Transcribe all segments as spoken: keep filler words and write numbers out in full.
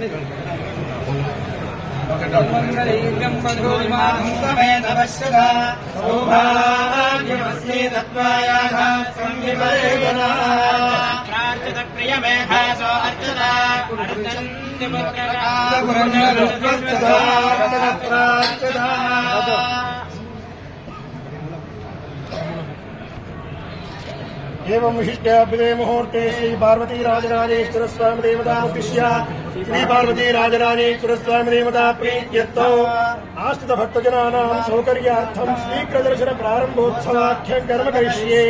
एवं विशिष्टाभ्युदय मुहूर्ते श्री पार्वती राजराजेश्वर स्वामी देवता उद्दिश्य श्री पार्वती राजराजेश्वर स्वामी देवता प्रीत्यर्थो आश्रित भक्तजनानां सौकर्यार्थं शीघ्रदर्शन प्रारंभोत्सवाख्यं कर्म करिष्ये।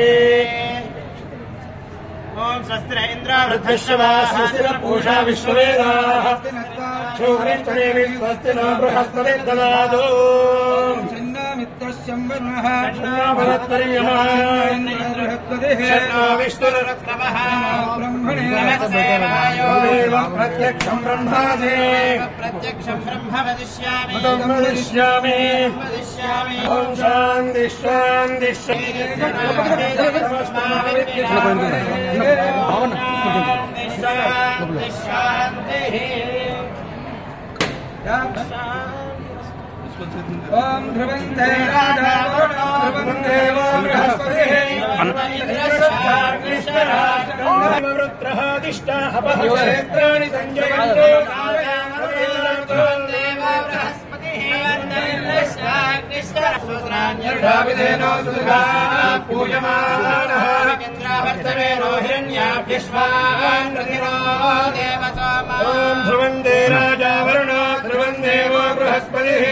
ओम स्वस्ति इंद्रावृद्धश्वा स्वस्ति पूषा विश्ववेदाः शोभृष्टनेमि स्वस्ति नो बृहस्पति ददातु मित्रशंवनः भरतर्यमः विष्णुरत्नमः ब्रह्मणे प्रत्यक्षं ब्रह्मादे प्रत्यक्षं ब्रह्म वदिष्यामि वदिष्यामि वदिष्यामि। ओम शान्ति शान्ति ओम ध्रुवन्ते राजा ध्रुवं देवो बृहस्पतिः वृत्रः दिष्टा अपहक्षेत्राणि संजयन्ते ओम ध्रुवन्ते राजा वरुणो ध्रुवं देवो बृहस्पतिः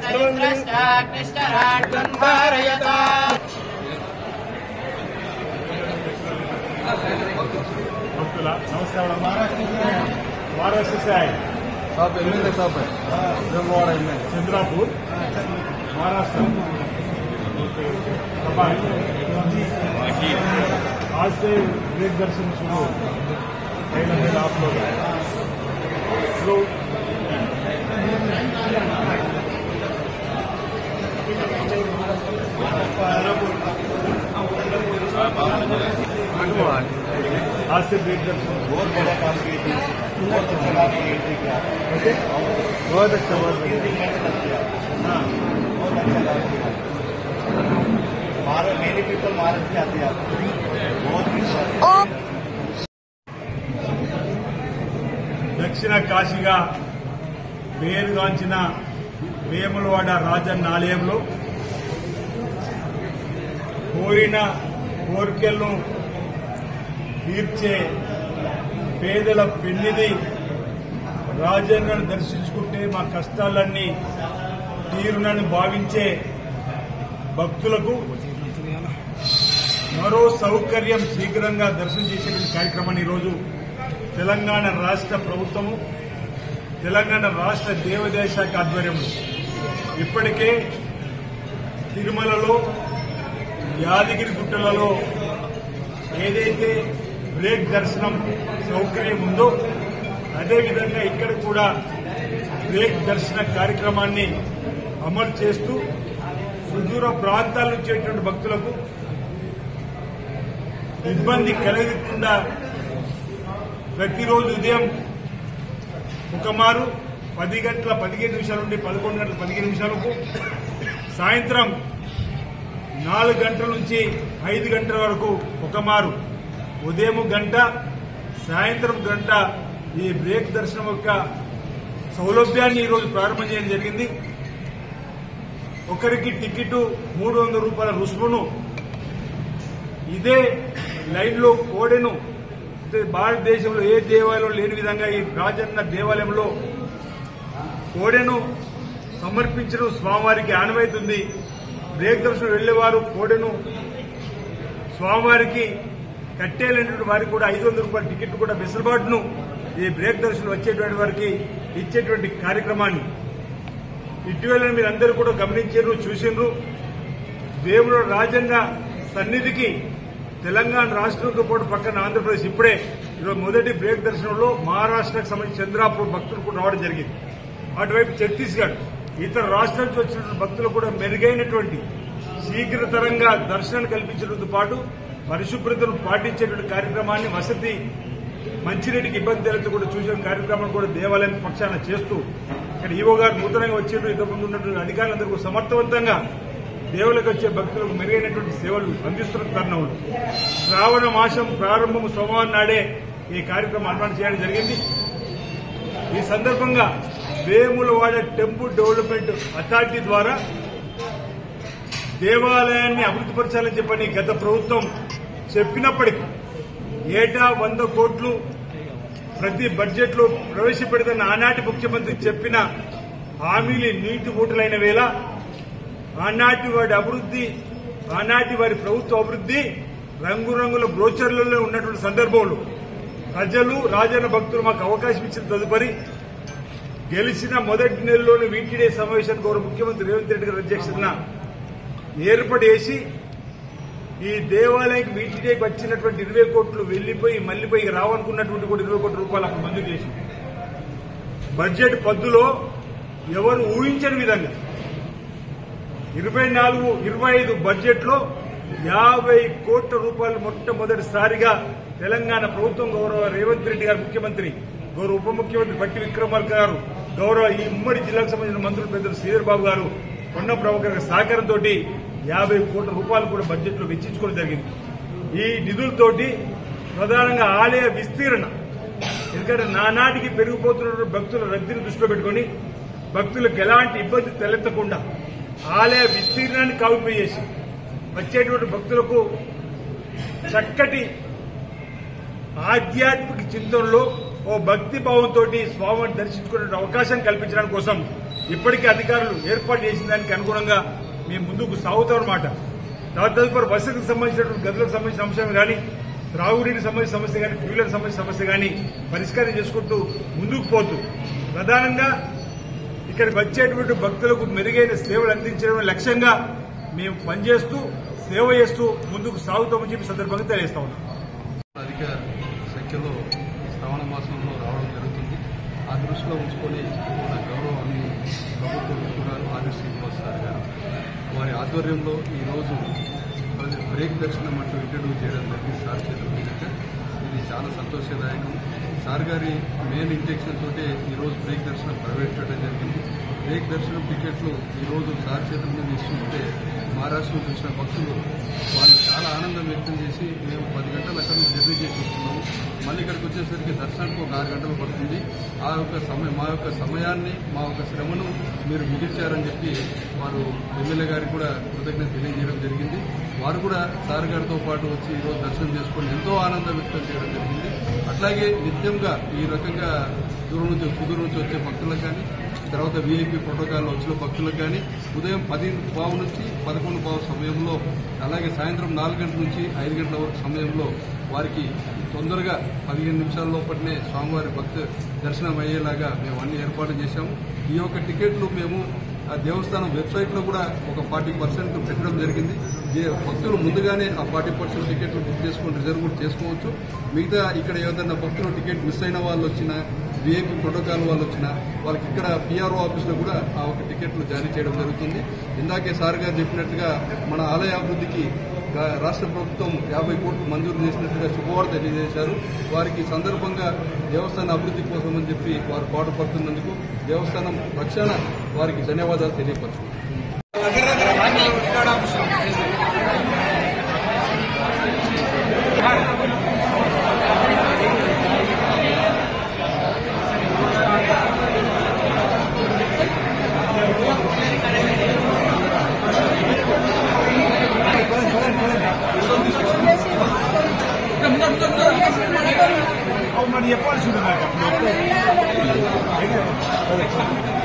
नमस्कार। महाराष्ट्र से आए साहब एम एल ए साहब है चंद्रापुर महाराष्ट्र। आज से ब्रेक दर्शन शुरू हो कहीं ना कहीं आप लोग आज से ब्रेक दर्शन बहुत बड़ा काम किया बहुत अच्छा किया बहुत अच्छा बहुत हाँ बहुत अच्छा काम किया। महाराष्ट्र मेरे पीपल महाराष्ट्र से आते हैं बहुत विश्वास। దక్షిణ కాశీగా పేరుగాంచిన వేములవాడ రాజన్న ఆలయంలో కోరిన కోరికలను తీర్చే పేదల పెన్నిది రాజన్నను దర్శించుకుంటే మా కష్టాలన్నీ తీరునని భావించే భక్తులకు మరో సౌకర్యం శీఘ్రంగా దర్శనం చేసే కార్యక్రమాన్ని ఈరోజు తెలంగాణ రాష్ట్ర ప్రభుత్వము తెలంగాణ రాష్ట్ర దేవాదాయ శాఖ ఆధ్వర్యంలో ఇప్పటికే తిరుమలలో యాదగిరి గుట్టలలో ఏదైతే బ్రేక్ దర్శనం సౌకర్యం ఉందో అదేవిధంగా ఇక్కడ కూడా బ్రేక్ దర్శన కార్యక్రమాన్ని అమలు చేస్తూ సుదూర ప్రాంతాల నుంచి వచ్చేటువంటి భక్తులకు ఇబ్బంది కలగకుండా ప్రతిరోజు ఉదయం ఒక మారు పది గంటల పదిహేను నిమిషాల నుండి పదకొండు గంటల పదిహేను నిమిషాలకు సాయంత్రం నాలుగు గంటల నుంచి ఐదు గంటల వరకు ఒక మారు ఉదయం గంట సాయంత్రం గంట ఈ బ్రేక్ దర్శనం యొక్క సౌలభ్యాన్ని ఈరోజు ప్రారంభం చేయడం జరిగింది. ఒకరికి టికెట్ మూడు వందల రూపాయల రుసుమును ఇదే లైన్లో కోడెను భారతదేశంలో ఏ దేవాలయంలో లేని విధంగా ఈ రాజన్న దేవాలయంలో కోడెను సమర్పించడం స్వామివారికి ఆనవాయితుంది. బ్రేక్ దర్శనం వెళ్లేవారు కోడెను స్వామివారికి కట్టేలేనటువంటి వారికి కూడా ఐదు వందల రూపాయల టికెట్ కూడా వెసులుబాటును ఈ బ్రేక్ దర్శనం వచ్చేటువంటి వారికి ఇచ్చేటువంటి కార్యక్రమాన్ని ఇటీవల మీరు అందరూ కూడా గమనించారు, చూసిండ్రు. దేవుడు రాజన్న సన్నిధికి తెలంగాణ రాష్ట్రంతో పాటు పక్కన ఆంధ్రప్రదేశ్ ఇప్పుడే ఈరోజు మొదటి బ్రేక్ దర్శనంలో మహారాష్ట్రకు సంబంధించి చంద్రాపూర్ భక్తులు కూడా రావడం జరిగింది. అటువైపు ఛత్తీస్గఢ్ ఇతర రాష్ట్రాల నుంచి వచ్చిన భక్తులు కూడా మెరుగైనటువంటి శీఘ్రతరంగా దర్శనాన్ని కల్పించడంతో పాటు పరిశుభ్రతను పాటించేటువంటి కార్యక్రమాన్ని వసతి మంచినీటికి ఇబ్బంది తెలియదు కూడా చూసిన కార్యక్రమం కూడా దేవాలయం పక్షాన చేస్తూ ఇక్కడ ఈవో గారు నూతనంగా వచ్చేట్టు ఇంతకుముందు ఉన్నటువంటి అధికారులందరూ సమర్థవంతంగా దేవులకు వచ్చే భక్తులకు మెరుగైనటువంటి సేవలు అందిస్తున్న తరుణంలో శ్రావణ మాసం ప్రారంభం సోమవారం నాడే ఈ కార్యక్రమం అర్పణ చేయడం జరిగింది. ఈ సందర్భంగా వేములవాడ టెంపుల్ డెవలప్మెంట్ అథారిటీ ద్వారా దేవాలయాన్ని అభివృద్ధిపరచాలని చెప్పని గత ప్రభుత్వం చెప్పినప్పటికీ ఏటా వంద కోట్లు ప్రతి బడ్జెట్ లో ప్రవేశపెడుతున్న ఆనాటి ముఖ్యమంత్రి చెప్పిన హామీలు నీటి మూటలైన వేళ ఆనాటి వారి అభివృద్ది ఆనాటి వారి ప్రభుత్వ అభివృద్ది రంగురంగుల బ్రోచర్లలో ఉన్నటువంటి సందర్భంలో ప్రజలు రాజన్న భక్తులు మాకు అవకాశం ఇచ్చిన తదుపరి గెలిచిన మొదటి నెలలోని వీటీడీ సమావేశానికి గౌరవ ముఖ్యమంత్రి రేవంత్ రెడ్డి గారి అధ్యక్షతన ఏర్పాటు చేసి ఈ దేవాలయానికి వీటీడీకి వచ్చినటువంటి ఇరవై కోట్లు వెళ్లిపోయి మళ్లీపోయి రావనుకున్నటువంటి కూడా ఇరవై కోట్ల రూపాయలు అప్పుడు మంజూరు చేసి బడ్జెట్ పద్దులో ఎవరు ఊహించని విధంగా ఇరవై నాలుగు ఇరవై ఐదు బడ్జెట్ లో యాభై కోట్ల రూపాయలు మొట్టమొదటిసారిగా తెలంగాణ ప్రభుత్వం గౌరవ రేవంత్ రెడ్డి గారు ముఖ్యమంత్రి గౌరవ ఉప ముఖ్యమంత్రి బట్టి విక్రమార్క గారు గౌరవ ఈ ఉమ్మడి జిల్లాకు సంబంధించిన మంత్రులు పెద్దలు శ్రీధర్ బాబు గారు కొండ ప్రభాకర్ గారి సహకారంతో యాభై కోట్ల రూపాయలు కూడా బడ్జెట్ లో వెచ్చించుకోవడం జరిగింది. ఈ నిధులతోటి ప్రధానంగా ఆలయ విస్తీరణ ఎందుకంటే నానాటికి పెరిగిపోతున్న భక్తుల రద్దీని దృష్టిలో పెట్టుకుని భక్తులకు ఎలాంటి ఇబ్బంది తలెత్తకుండా ఆలయ విస్తీర్ణాన్ని కావింపు చేసి వచ్చేటువంటి భక్తులకు చక్కటి ఆధ్యాత్మిక చింతనలో ఓ భక్తి భావంతో స్వామిని దర్శించుకునే అవకాశం కల్పించడం కోసం ఇప్పటికే అధికారులు ఏర్పాటు చేసిన దానికి అనుగుణంగా మేము ముందుకు సాగుతామన్నమాట. తదుపరి వసతికి సంబంధించినటువంటి గదులకు సంబంధించిన అంశం కానీ త్రాగునీటికి సంబంధించిన సమస్య కానీ ట్యూలర్కి సంబంధించిన సమస్య కానీ పరిష్కారం చేసుకుంటూ ముందుకు పోతూ ప్రధానంగా ఇక్కడికి వచ్చేటువంటి భక్తులకు మెరుగైన సేవలు అందించడం లక్ష్యంగా మేము పనిచేస్తూ సేవ చేస్తూ ముందుకు సాగుతామని చెప్పి సందర్భంగా తెలియజేస్తా ఉన్నాం. అధిక సంఖ్యలో శ్రావణ మాసంలో రావడం జరుగుతుంది. ఆ దృష్టిలో ఉంచుకొని మన గౌరవాన్ని ప్రభుత్వ విపురాలు ఆది శ్రీనివాస్ సార్ గారు వారి ఆధ్వర్యంలో ఈరోజు బ్రేక్ దర్శనం అంటూ ఇంట్రడ్యూస్ చేయడం జరిగింది సార్ చేతుల మీదుగా. ఇది చాలా సంతోషదాయకం. సార్ గారి మెయిన్ ఇంటెన్షన్ తోటే ఈరోజు బ్రేక్ దర్శనం ప్రవేశపెట్టడం జరిగింది. బ్రేక్ దర్శనం టికెట్లు ఈరోజు సార్ చేతుల మీద ఇస్తుంటే మహారాష్ట్రలో చూసిన భక్తులు వాళ్ళు చాలా ఆనందం వ్యక్తం చేసి మేము పది గంటల అక్కడ నుంచి జర్నీ చేసి వస్తున్నాము, మళ్ళీ ఇక్కడికి వచ్చేసరికి దర్శనానికి ఒక ఆరు గంటలు పడుతుంది, ఆ యొక్క సమయం మా యొక్క సమయాన్ని మా యొక్క శ్రమను మీరు మిగిల్చారని చెప్పి వారు ఎమ్మెల్యే గారికి కూడా కృతజ్ఞత తెలియజేయడం జరిగింది. వారు కూడా సార్ గారితో పాటు వచ్చి ఈరోజు దర్శనం చేసుకొని ఎంతో ఆనందం వ్యక్తం చేయడం జరిగింది. అట్లాగే నిత్యంగా ఈ రకంగా దూరం నుంచి సుదూరం నుంచి వచ్చే భక్తులకు కానీ తర్వాత వీఐపీ ప్రోటోకాల్ వచ్చిన భక్తులకు కానీ ఉదయం పది పావు నుంచి పదకొండు పావు సమయంలో అలాగే సాయంత్రం నాలుగు గంటల నుంచి ఐదు గంటల వరకు సమయంలో వారికి తొందరగా పదిహేను నిమిషాల లోపలనే స్వామివారి భక్త దర్శనం అయ్యేలాగా మేము అన్ని ఏర్పాట్లు చేశాము. ఈ యొక్క టికెట్లు మేము ఆ దేవస్థానం వెబ్సైట్లో కూడా ఒక ఫార్టీ పర్సెంట్ పెట్టడం జరిగింది. భక్తులు ముందుగానే ఆ ఫార్టీ పర్సెంట్ టికెట్లు బుక్ చేసుకుని రిజర్వ్ కూడా చేసుకోవచ్చు. మిగతా ఇక్కడ ఏదైనా భక్తులు టికెట్ మిస్ అయిన వాళ్ళు వచ్చినా వీఐపీ ప్రోటోకాల్ వాళ్ళు వచ్చినా వాళ్ళకి ఇక్కడ పీఆర్ఓ ఆఫీస్లో కూడా ఆ ఒక టికెట్లు జారీ చేయడం జరుగుతుంది. ఇందాకే సార్ గారు చెప్పినట్టుగా మన ఆలయ అభివృద్ధికి రాష్ట్ర ప్రభుత్వం యాభై కోట్లు మంజూరు చేసినట్టుగా శుభవార్త తెలియజేశారు. వారికి సందర్భంగా దేవస్థాన అభివృద్ధి కోసం అని చెప్పి వారు పాటుపడుతున్నందుకు దేవస్థానం రక్షణ వారికి ధన్యవాదాలు తెలియపరుచుకుంటున్నారు. మరి చెప్పాల్సి ఉంది నాకు.